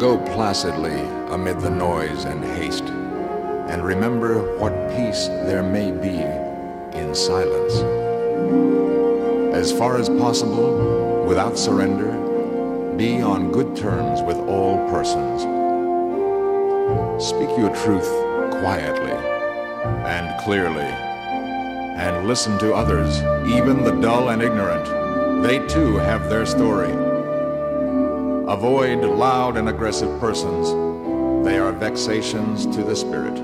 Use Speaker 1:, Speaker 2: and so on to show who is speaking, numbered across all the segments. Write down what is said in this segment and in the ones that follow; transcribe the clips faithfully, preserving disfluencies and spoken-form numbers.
Speaker 1: Go placidly amid the noise and haste, and remember what peace there may be in silence. As far as possible, without surrender, be on good terms with all persons. Speak your truth quietly and clearly, and listen to others, even the dull and ignorant. They too have their story. Avoid loud and aggressive persons. They are vexations to the spirit.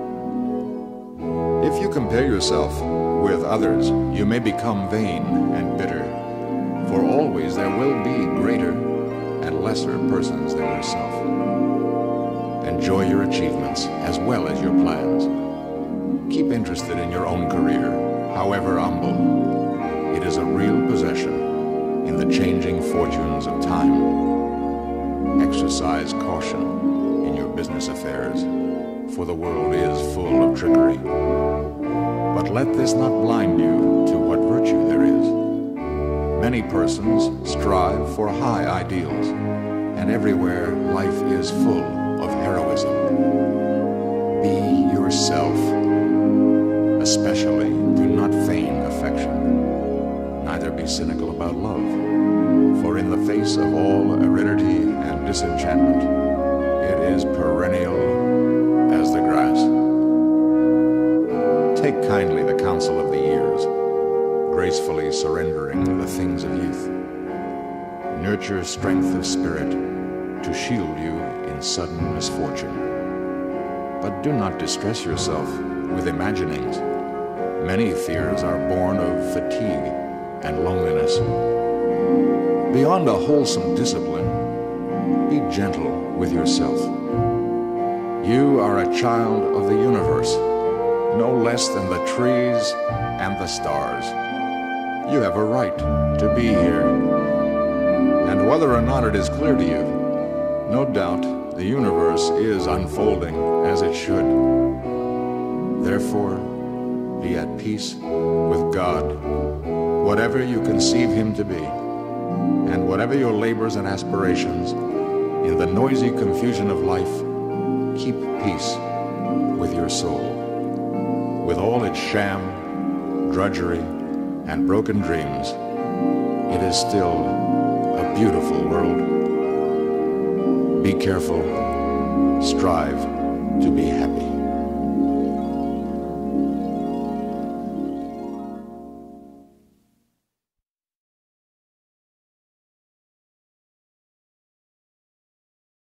Speaker 1: If you compare yourself with others, you may become vain and bitter, for always there will be greater and lesser persons than yourself. Enjoy your achievements as well as your plans. Keep interested in your own career, however humble. It is a real possession in the changing fortunes of time. Exercise caution in your business affairs, for the world is full of trickery. But let this not blind you to what virtue there is. Many persons strive for high ideals, and everywhere life is full of heroism. Be yourself. Especially, do not feign affection. Neither be cynical about love, for in the face of all aridity and disenchantment, it is perennial as the grass. Take kindly the counsel of the years, gracefully surrendering the things of youth. Nurture strength of spirit to shield you in sudden misfortune. But do not distress yourself with imaginings. Many fears are born of fatigue and loneliness. Beyond a wholesome discipline, be gentle with yourself. You are a child of the universe, no less than the trees and the stars. You have a right to be here. And whether or not it is clear to you, no doubt the universe is unfolding as it should. Therefore, be at peace with God, whatever you conceive Him to be, and whatever your labors and aspirations, in the noisy confusion of life, keep peace with your soul. With all its sham, drudgery, and broken dreams, it is still a beautiful world. Be careful, strive to be happy.